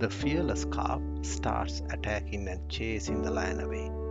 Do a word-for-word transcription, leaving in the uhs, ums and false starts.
The fearless calf starts attacking and chasing the lion away.